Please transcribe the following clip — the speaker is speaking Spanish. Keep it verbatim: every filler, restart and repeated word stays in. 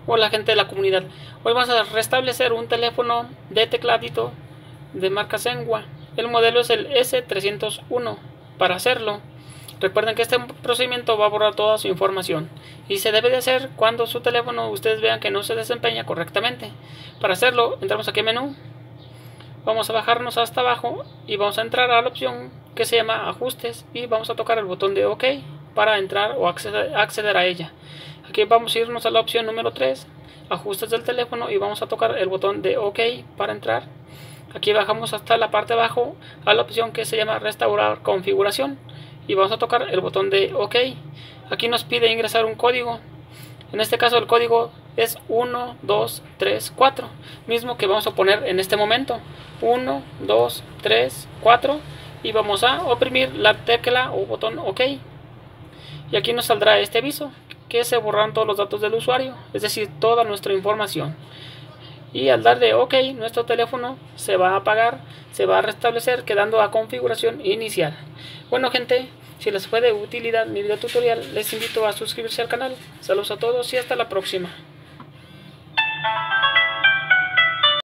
Hola gente de la comunidad, hoy vamos a restablecer un teléfono de tecladito de marca Senwa. El modelo es el S trescientos uno. Para hacerlo, recuerden que este procedimiento va a borrar toda su información y se debe de hacer cuando su teléfono ustedes vean que no se desempeña correctamente. Para hacerlo, entramos aquí en menú, vamos a bajarnos hasta abajo y vamos a entrar a la opción que se llama ajustes y vamos a tocar el botón de OK para entrar o acceder, acceder a ella. Aquí vamos a irnos a la opción número tres, ajustes del teléfono, y vamos a tocar el botón de OK para entrar. Aquí bajamos hasta la parte de abajo a la opción que se llama restaurar configuración y vamos a tocar el botón de OK. Aquí nos pide ingresar un código. En este caso el código es uno dos tres cuatro, mismo que vamos a poner en este momento, uno dos tres cuatro, y vamos a oprimir la tecla o botón OK. Y aquí nos saldrá este aviso que se borran todos los datos del usuario, es decir, toda nuestra información. Y al darle OK, nuestro teléfono se va a apagar, se va a restablecer, quedando a configuración inicial. Bueno gente, si les fue de utilidad mi video tutorial, les invito a suscribirse al canal. Saludos a todos y hasta la próxima.